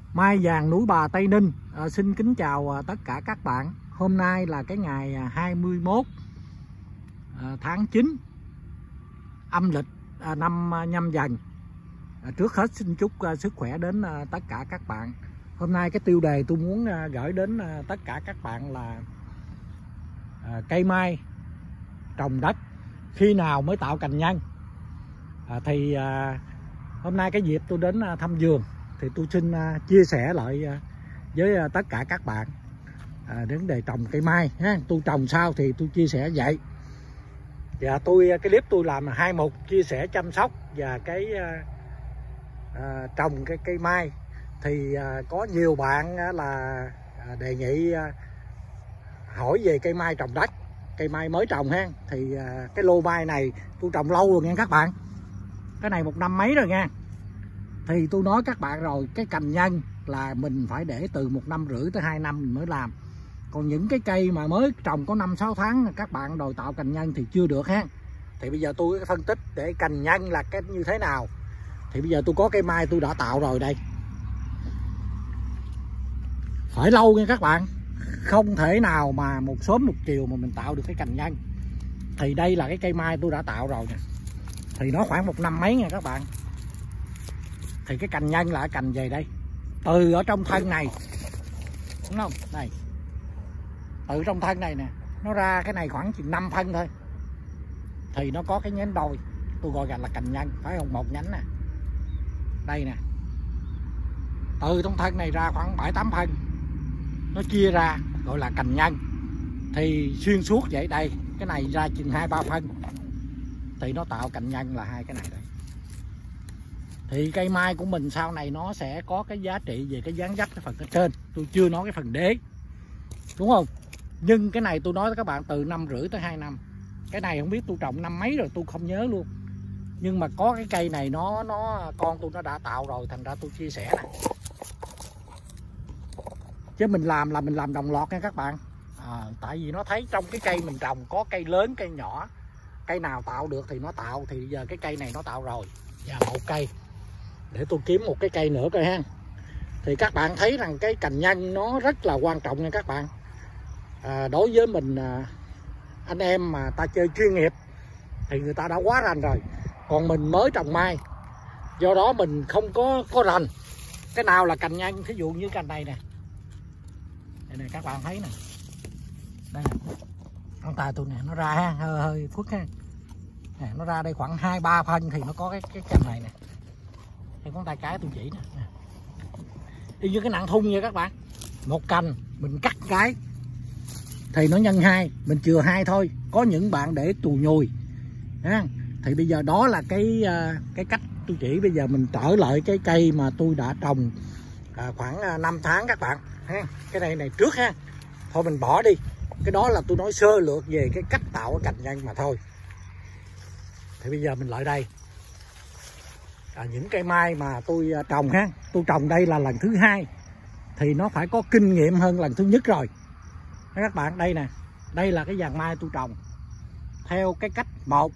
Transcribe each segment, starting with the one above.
Mai vàng núi Bà, Tây Ninh. Xin kính chào tất cả các bạn. Hôm nay là cái ngày 21 tháng 9 âm lịch năm Nhâm Dần. Trước hết xin chúc sức khỏe đến tất cả các bạn. Hôm nay cái tiêu đề tôi muốn gửi đến tất cả các bạn là cây mai trồng đất khi nào mới tạo cành nhân. Hôm nay cái dịp tôi đến thăm vườn thì tôi xin chia sẻ lại với tất cả các bạn đến đề trồng cây mai ha. Tôi trồng sao thì tôi chia sẻ vậy. Và cái clip tôi làm là 2 mục: chia sẻ chăm sóc và cái trồng cái cây mai. Thì có nhiều bạn là đề nghị hỏi về cây mai trồng đất, cây mai mới trồng ha. Thì cái lô mai này tôi trồng lâu rồi nha các bạn, cái này 1 năm mấy rồi nha. Thì tôi nói các bạn rồi, cái cành nhân là mình phải để từ 1 năm rưỡi tới 2 năm mình mới làm. Còn những cái cây mà mới trồng có 5-6 tháng các bạn đòi tạo cành nhân thì chưa được ha. Thì bây giờ tôi phân tích để cành nhân là cái như thế nào. Thì bây giờ tôi có cây mai tôi đã tạo rồi đây. Phải lâu nha các bạn, không thể nào mà một sớm một chiều mà mình tạo được cái cành nhân. Thì đây là cái cây mai tôi đã tạo rồi nè. Thì nó khoảng 1 năm mấy nha các bạn. Thì cái cành nhân là cành về đây, từ ở trong thân này, đúng không? Đây, từ trong thân này nè, nó ra cái này khoảng chừng 5 phân thôi. Thì nó có cái nhánh đôi, tôi gọi là cành nhân, phải không? Một nhánh nè, đây nè, từ trong thân này ra khoảng 7-8 phân, nó chia ra gọi là cành nhân. Thì xuyên suốt vậy, đây cái này ra chừng 2-3 phân, thì nó tạo cành nhân là hai cái này đây. Thì cây mai của mình sau này nó sẽ có cái giá trị về cái dáng dấp cái phần ở trên. Tôi chưa nói cái phần đế, đúng không? Nhưng cái này tôi nói với các bạn từ 1 năm rưỡi tới 2 năm. Cái này không biết tôi trồng năm mấy rồi tôi không nhớ luôn. Nhưng mà có cái cây này nó con tôi nó đã tạo rồi, thành ra tôi chia sẻ này. Chứ mình làm là mình làm đồng loạt nha các bạn. Tại vì nó thấy trong cái cây mình trồng có cây lớn cây nhỏ, cây nào tạo được thì nó tạo. Thì giờ cái cây này nó tạo rồi, và một cây để tôi kiếm một cái cây nữa coi ha. Thì các bạn thấy rằng cái cành nhân nó rất là quan trọng nha các bạn. Đối với mình anh em mà ta chơi chuyên nghiệp thì người ta đã quá rành rồi. Còn mình mới trồng mai, do đó mình không có rành cái nào là cành nhân. Thí dụ như cành này nè, đây này các bạn thấy nè, đây nè, con tay tôi nè, nó ra ha, hơi phức ha nè, nó ra đây khoảng 2-3 phân thì nó có cái cành này nè. Đây con tay cái tôi chỉ nè, y như cái nặng thun nha các bạn. Một cành mình cắt cái thì nó nhân 2, mình chừa 2 thôi. Có những bạn để tù nhùi ha. Thì bây giờ đó là cái cách tôi chỉ. Bây giờ mình trở lại cái cây mà tôi đã trồng khoảng 5 tháng các bạn ha. Cái này trước ha, thôi mình bỏ đi. Cái đó là tôi nói sơ lược về cái cách tạo cái cành nhân mà thôi. Thì bây giờ mình lại đây, những cây mai mà tôi trồng ha. Tôi trồng đây là lần thứ 2, thì nó phải có kinh nghiệm hơn lần thứ nhất rồi các bạn. Đây nè, đây là cái dàn mai tôi trồng theo cái cách một,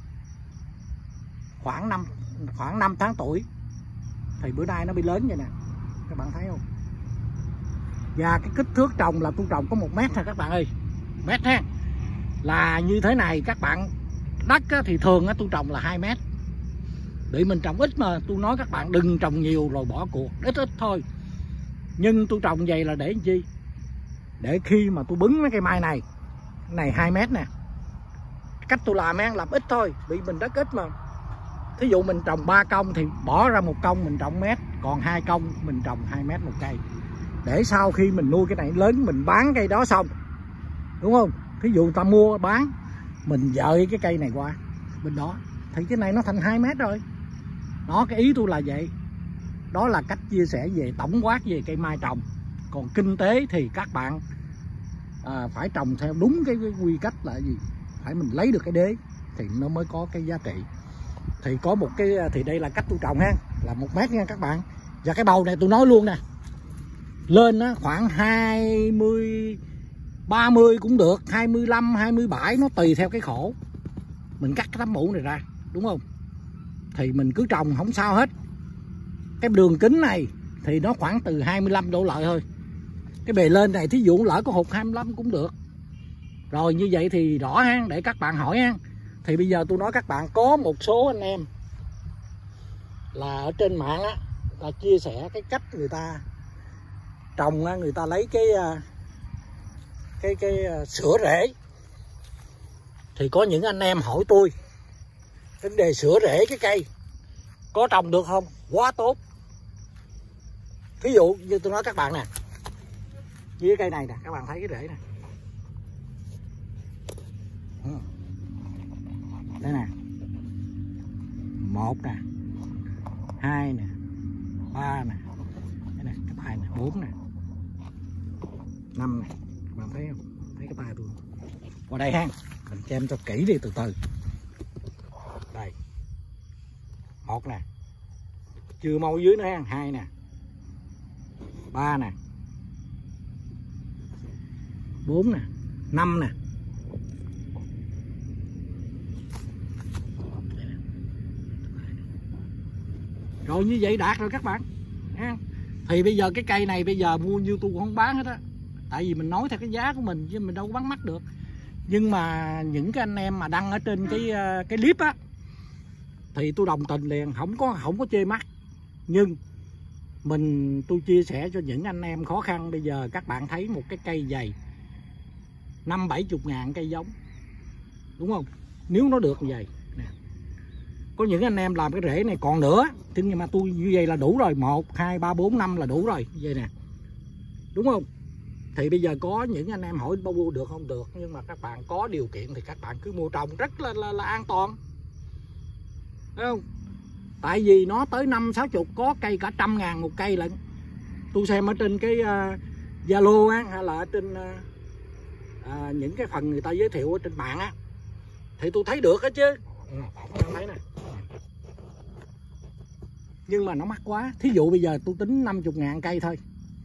khoảng 5 tháng tuổi thì bữa nay nó bị lớn vậy nè, các bạn thấy không? Và cái kích thước trồng là tôi trồng có 1 mét thôi các bạn ơi, mét ha. Là như thế này các bạn. Đất thì thường tôi trồng là 2 mét, để mình trồng ít mà. Tôi nói các bạn đừng trồng nhiều rồi bỏ cuộc, ít thôi. Nhưng tôi trồng vậy là để làm chi? Để khi mà tôi bứng mấy cây mai này 2 mét nè, cách tôi làm làm ít thôi, vì mình đất ít mà. Thí dụ mình trồng 3 công thì bỏ ra 1 công mình trồng mét, còn 2 công mình trồng 2 mét một cây. Để sau khi mình nuôi cái này lớn mình bán cây đó xong, đúng không? Thí dụ người ta mua bán, mình dời cái cây này qua bên đó thì cái này nó thành 2 mét rồi. Đó, cái ý tôi là vậy. Đó là cách chia sẻ về tổng quát về cây mai trồng. Còn kinh tế thì các bạn phải trồng theo đúng cái quy cách là gì? Phải mình lấy được cái đế thì nó mới có cái giá trị. Thì có một cái, thì đây là cách tôi trồng ha, là 1 mét nha các bạn. Và cái bầu này tôi nói luôn nè, lên khoảng 20, 30 cũng được, 25, 27, nó tùy theo cái khổ. Mình cắt cái tấm mũ này ra, đúng không? Thì mình cứ trồng không sao hết. Cái đường kính này thì nó khoảng từ 25 đổ lại thôi. Cái bề lên này thí dụ lỡ có hụt 25 cũng được. Rồi như vậy thì rõ ha, để các bạn hỏi ha. Thì bây giờ tôi nói các bạn, có một số anh em là ở trên mạng á, ta chia sẻ cái cách người ta trồng á, người ta lấy cái sữa rễ. Thì có những anh em hỏi tôi vấn đề sữa rễ cái cây có trồng được không? Quá tốt. Ví dụ như tôi nói các bạn nè, như cái cây này nè, các bạn thấy cái rễ nè, đây nè, 1 nè, 2 nè, 3 nè, đây nè, cái tay nè, 4 nè, 5 nè, các bạn thấy không? Thấy cái tay tôi qua đây ha, mình xem cho kỹ đi, từ từ. Đây, 1 nè, chưa mâu dưới nữa ha, 2 nè, 3 nè, 4 nè, 5 nè. Rồi như vậy đạt rồi các bạn. Thì bây giờ cái cây này bây giờ mua như tôi cũng không bán hết á. Tại vì mình nói theo cái giá của mình chứ mình đâu có bán mắc được. Nhưng mà những cái anh em mà đăng ở trên cái clip á thì tôi đồng tình liền, không có chê mắc. Nhưng tôi chia sẻ cho những anh em khó khăn. Bây giờ các bạn thấy một cái cây dày 50-70 ngàn cây giống, đúng không? Nếu nó được như vậy nè. Có những anh em làm cái rễ này còn nữa, nhưng mà tôi như vậy là đủ rồi, 1, 2, 3, 4, 5 là đủ rồi, vậy nè, đúng không? Thì bây giờ có những anh em hỏi bao mua được không? Được, nhưng mà các bạn có điều kiện thì các bạn cứ mua trồng, rất là an toàn, thấy không? Tại vì nó tới 50-60, có cây cả 100 ngàn một cây lận. Tôi xem ở trên cái Zalo á, hay là ở trên những cái phần người ta giới thiệu ở trên mạng á, thì tôi thấy được á chứ. Thấy nè. Nhưng mà nó mắc quá. Thí dụ bây giờ tôi tính 50 ngàn cây thôi,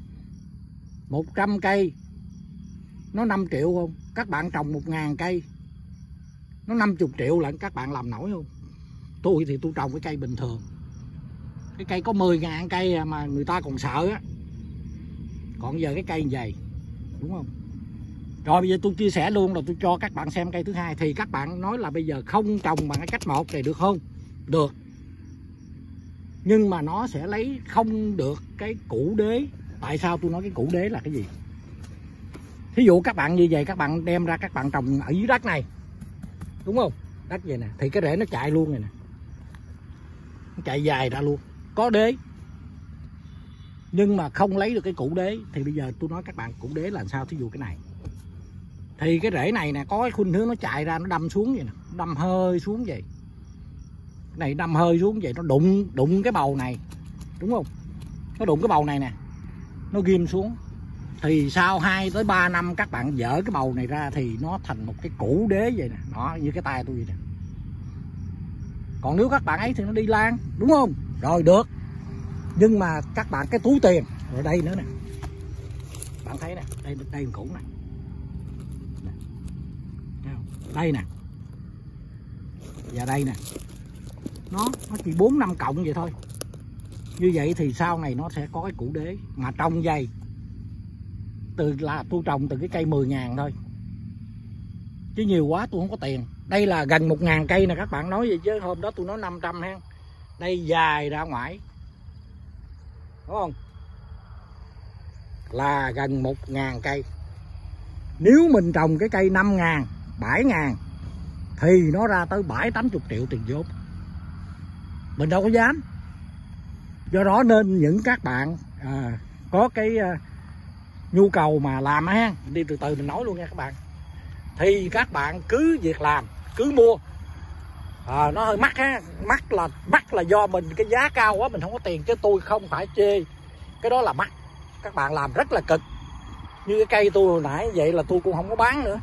100 cây nó 5 triệu không? Các bạn trồng 1.000 cây nó 50 triệu lận, các bạn làm nổi không? Tôi thì tôi trồng cái cây bình thường, cái cây có 10.000 cây mà người ta còn sợ á. Còn giờ cái cây như vậy, đúng không? Rồi bây giờ tôi chia sẻ luôn, rồi tôi cho các bạn xem cây thứ hai. Thì các bạn nói là bây giờ không trồng bằng cái cách 1 thì được không? Được. Nhưng mà nó sẽ lấy không được cái củ đế. Tại sao tôi nói cái củ đế là cái gì? Thí dụ các bạn như vậy, các bạn đem ra các bạn trồng ở dưới đất này, đúng không? Đất vậy nè, thì cái rễ nó chạy luôn rồi nè, nó chạy dài ra luôn, có đế. Nhưng mà không lấy được cái củ đế. Thì bây giờ tôi nói các bạn củ đế là sao? Thí dụ cái này, thì cái rễ này nè có cái khuynh hướng nó chạy ra, nó đâm xuống vậy nè, đâm hơi xuống vậy. Cái này đâm hơi xuống vậy, nó đụng cái bầu này, đúng không? Nó đụng cái bầu này nè, nó ghim xuống. Thì sau 2 tới 3 năm các bạn dỡ cái bầu này ra thì nó thành một cái củ đế vậy nè, nó như cái tay tôi vậy nè. Còn nếu các bạn ấy thì nó đi lan, đúng không? Rồi được. Nhưng mà các bạn cái túi tiền rồi đây nữa nè, bạn thấy nè, đây củ nè, đây nè, và đây nè, nó chỉ 4-5 cộng vậy thôi. Như vậy thì sau này nó sẽ có cái củ đế. Mà trồng dày, tôi trồng từ cái cây 10.000 thôi, chứ nhiều quá tôi không có tiền. Đây là gần 1.000 cây nè, các bạn nói vậy chứ hôm đó tôi nói 500 ha. Đây dài ra ngoài, đúng không? Là gần 1.000 cây. Nếu mình trồng cái cây 5.000, 7.000 thì nó ra tới 70-80 triệu tiền vốn. Mình đâu có dám. Do đó nên những các bạn có cái nhu cầu mà làm ha, đi từ từ mình nói luôn nha các bạn. Thì các bạn cứ việc làm, cứ mua. Nó hơi mắc ha, mắc là do mình cái giá cao quá mình không có tiền, chứ tôi không phải chê cái đó là mắc. Các bạn làm rất là cực. Như cái cây tôi hồi nãy vậy là tôi cũng không có bán nữa.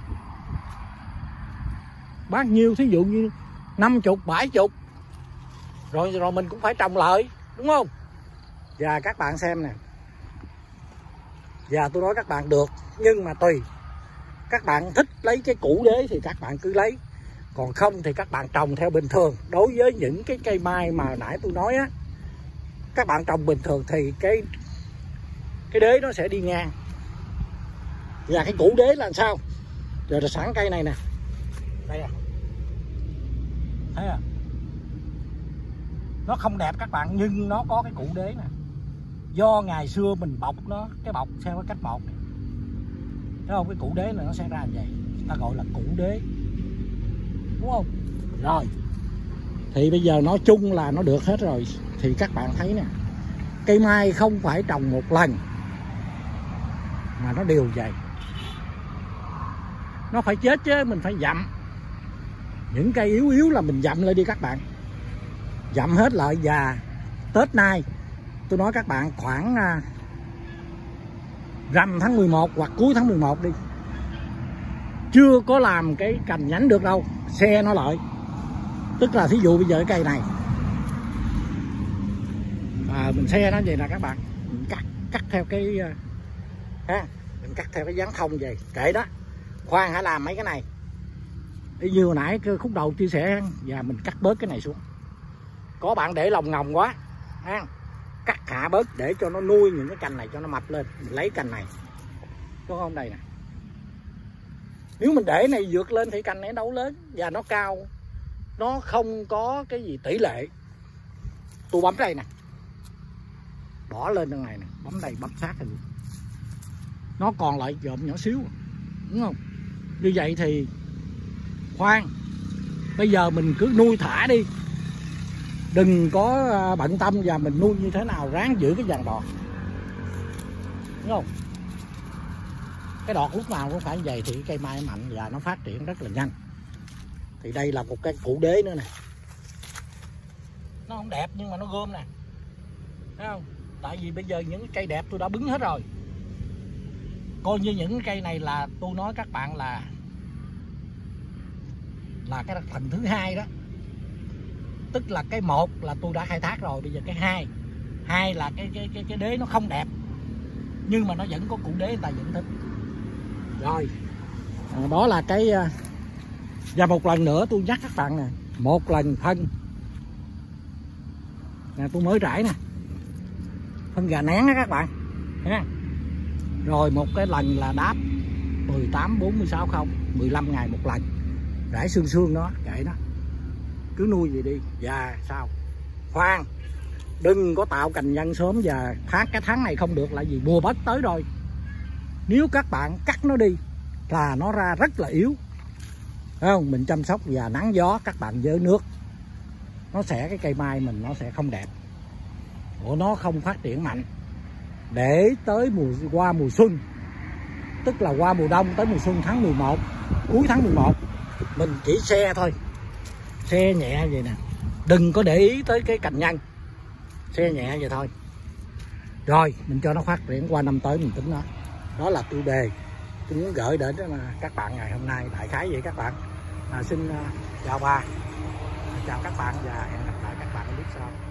Bán nhiêu, thí dụ như 50, 70, rồi mình cũng phải trồng lợi, đúng không? Và các bạn xem nè, và tôi nói các bạn được, nhưng mà tùy. Các bạn thích lấy cái củ đế thì các bạn cứ lấy, còn không thì các bạn trồng theo bình thường. Đối với những cái cây mai mà nãy tôi nói á, các bạn trồng bình thường thì cái cái đế nó sẽ đi ngang. Và cái củ đế là sao? Rồi là sẵn cây này nè, đây à, thấy à, nó không đẹp các bạn, nhưng nó có cái củ đế nè. Do ngày xưa mình bọc nó, cái bọc theo cái cách một này, thấy không? Cái củ đế là nó sẽ ra như vậy, ta gọi là củ đế, đúng không? Rồi thì bây giờ nói chung là nó được hết rồi. Thì các bạn thấy nè, cây mai không phải trồng một lần mà nó đều vậy. Nó phải chết chứ, mình phải dặm. Những cây yếu yếu là mình dặm lên đi các bạn, dặm hết lại. Và Tết nay tôi nói các bạn khoảng rằm tháng 11 hoặc cuối tháng 11 đi, chưa có làm cái cành nhánh được đâu, xe nó lại. Tức là thí dụ bây giờ cái cây này mình xe nó vậy nè các bạn, mình cắt theo cái mình cắt theo cái dáng thông vậy, kệ đó, khoan hãy làm mấy cái này y như hồi nãy khúc đầu chia sẻ. Và mình cắt bớt cái này xuống. Có bạn để lòng ngòng quá cắt hạ bớt để cho nó nuôi những cái cành này cho nó mập lên. Mình lấy cành này, có không, đây nè. Nếu mình để này vượt lên thì cành này đâu lớn và nó cao, nó không có cái gì tỷ lệ. Tôi bấm đây nè, bỏ lên đằng này nè, bấm đây, bấm sát thì nó còn lại dộm nhỏ xíu, đúng không? Như vậy thì khoan, bây giờ mình cứ nuôi thả đi, đừng có bận tâm. Và mình nuôi như thế nào ráng giữ cái dàn đọt, đúng không? Cái đọt lúc nào cũng phải như vậy thì cây mai mạnh và nó phát triển rất là nhanh. Thì đây là một cái củ đế nữa nè, nó không đẹp nhưng mà nó gom nè, thấy không? Tại vì bây giờ những cây đẹp tôi đã bứng hết rồi. Coi như những cây này là tôi nói các bạn là cái phần thứ hai đó. Tức là cái một là tôi đã khai thác rồi, bây giờ cái hai là cái đế nó không đẹp nhưng mà nó vẫn có củ đế, người ta vẫn thích. Rồi đó là cái. Và một lần nữa tôi nhắc các bạn nè, một lần phân nè, tôi mới rải nè, phân gà nén á các bạn ha. Rồi một cái lần là đáp 18-46-0, 15 ngày một lần, rải xương đó, kệ nó, cứ nuôi vậy đi. Và sao, khoan, đừng có tạo cành nhân sớm. Và cái tháng này không được là gì, mùa bớt tới rồi. Nếu các bạn cắt nó đi là nó ra rất là yếu, thấy không? Mình chăm sóc và nắng gió, các bạn dỡ nước, nó sẽ, cái cây mai mình nó sẽ không đẹp, nó không phát triển mạnh. Để tới qua mùa xuân, tức là qua mùa đông tới mùa xuân tháng 11, cuối tháng 11, mình chỉ xe thôi, xe nhẹ vậy nè, đừng có để ý tới cái cành nhân, xe nhẹ vậy thôi. Rồi mình cho nó phát triển, qua năm tới mình tính nó. Đó là tiêu đề tôi muốn gửi đến các bạn ngày hôm nay, đại khái vậy các bạn. Xin chào chào các bạn và hẹn gặp lại các bạn ở clip sau.